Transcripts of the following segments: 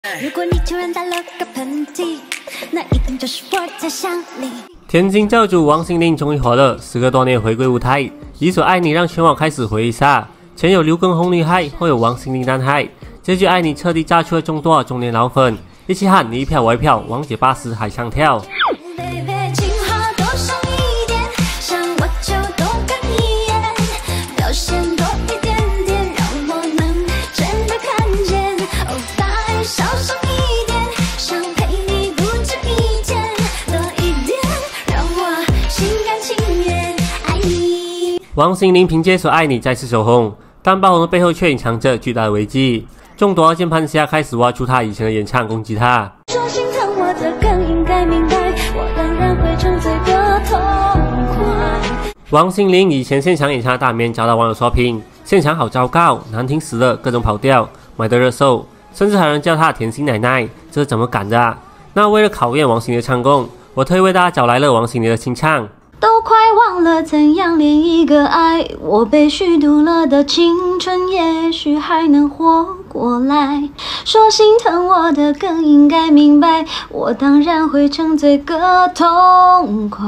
如果你突然打了个喷嚏，那一定就是我在想你。 天津教主王心凌终于火了，时隔多年回归舞台，一首《爱你》让全网开始回忆杀。前有刘畊宏女孩，后有王心凌男孩，这句《爱你》彻底炸出了众多中年老粉，一起喊你一票我一票，王姐80还唱跳。王心凌凭借首《爱你》再次走红，但爆红的背后却隐藏着巨大的危机。众多键盘侠开始挖出她以前的演唱攻击她。 说心疼我的更应该明白，我当然会沉醉个痛快。 王心凌以前现场演唱的大面遭到网友刷屏，现场好糟糕，难听死了，各种跑调，买的热搜，甚至还有人叫她甜心奶奶，这是怎么敢的啊？那为了考验王心凌的唱功，我特意为大家找来了王心凌的清唱。 都快忘了怎样恋一个爱，我被虚度了的青春也许还能活过来。说心疼我的更应该明白，我当然会沉醉个痛快。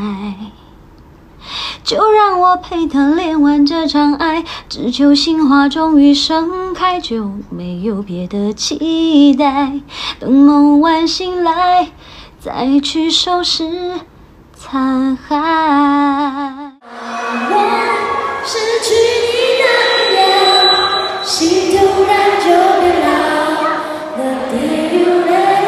就让我陪他练完这场爱，只求心花终于盛开，就没有别的期待。等梦完醒来，再去收拾残骸。我失去你那秒，心突然就变老。The day you ran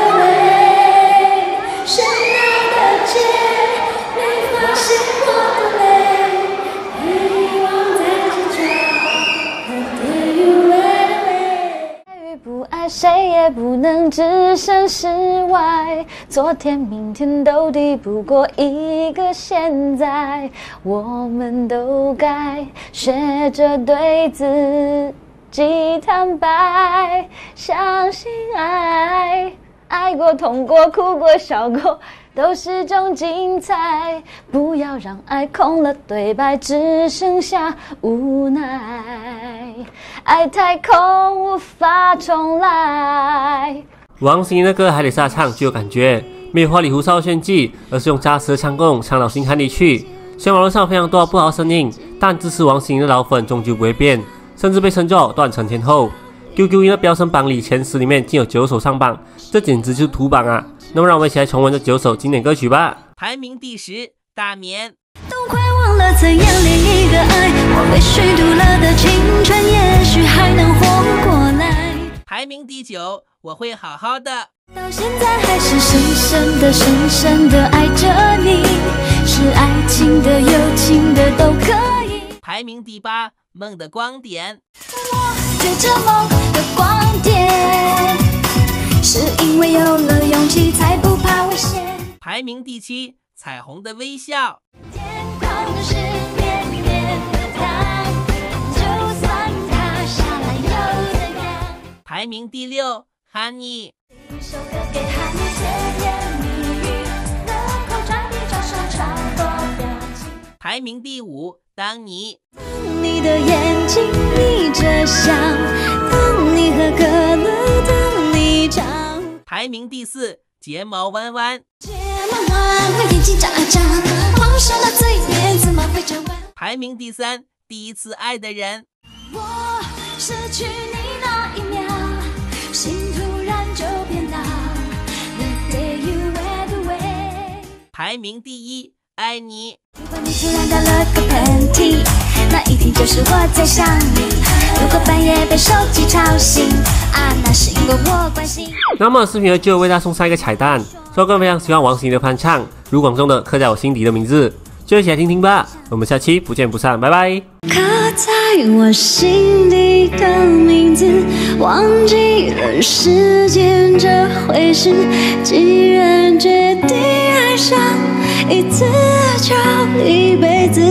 away， 喧闹的街，没发现我的泪，遗忘在记着。The day you ran away， 爱与不爱，谁也不能置身事外。昨天明天都抵不过一个现在，我们都该学着对自己坦白，相信爱，爱过痛过哭过笑过都是种精彩，不要让爱空了对白，只剩下无奈，爱太空无法重来。 王心凌的歌还得是她唱具有感觉，没有花里胡哨的炫技，而是用扎实的唱功唱到心坎里去。虽然网络上非常多不好声音，但支持王心凌的老粉终究不会变，甚至被称作断层天后。QQ 音的飙升榜里前10里面竟有9首上榜，这简直就是土榜啊！那么让我们一起来重温这9首经典歌曲吧。 排名第10，大眠。 都快忘了怎样恋一个爱，我被虚度了的青春也许还能活过来。 排名第9，我会好好的。 到现在还是深深的深深的爱着你，是爱情的友情的都可以。 排名第8，梦的光点。 我追着梦的光点，是因为有了勇气才不怕危险。 排名第7，彩虹的微笑。 天空是绵绵的糖，就算它下来又怎样。 排名第6， Honey。 一首歌给Honey甜言蜜语，能口传递招手超多表情。 排名第5，当你。 你的眼睛眯着笑，当你喝可乐，当你唱。 排名第4，睫毛弯弯。 睫毛弯弯，眼睛眨眨，黄色的嘴脸，怎么会这弯？ 排名第3，第一次爱的人。 我失去你那一秒，心突然就变老。The day you went away。 排名第1，爱你。 如果你突然打了个喷嚏，那一定就是我在想你。如果半夜被手机吵醒，那是因为我关心。 那么视频就为大家送上一个彩蛋，说个人非常喜欢王心凌的翻唱，卢广仲的《刻在我心底的名字》，就一起来听听吧。我们下期不见不散，拜拜。 刻在我心底的名字，忘记了时间这回事。既然决定爱上一次就一辈子，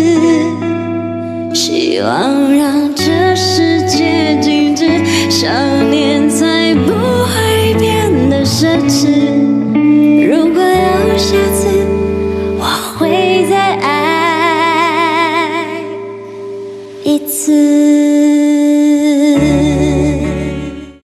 希望让这世界静止。